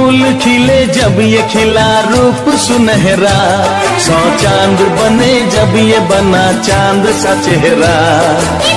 फूल खिले जब ये खिला रूप सुनहरा, 100 चांद बने जब ये बना चांद सा चेहरा।